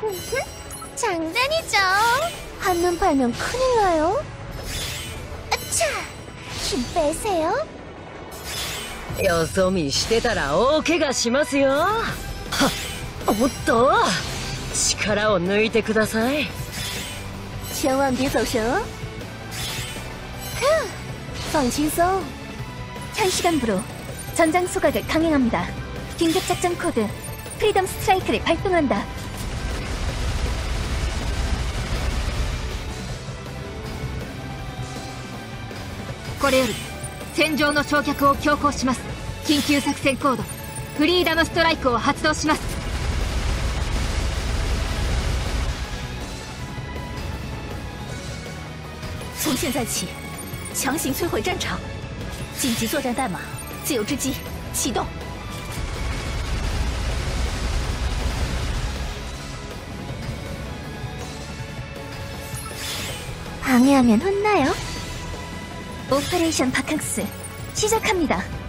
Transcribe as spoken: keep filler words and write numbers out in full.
장난이죠. 한눈 팔면 큰일 나요. 아차! 힘 빼세요. よそ見してたら大怪我しますよ。はっ、おっと、力を抜いてください。 千万别走神哦。放轻松。 현시간부로 전장 소각을 강행합니다. 긴급작전 코드 프리덤 스트라이크를 발동한다. 이제戦場の焼却を強行します。緊急作戦コードフリーダムストライクを発動します。 从现在起，强行摧毁战场。紧急作战代码：自由之击，启动。 방해하면 혼나요. 오퍼레이션 바캉스 시작합니다.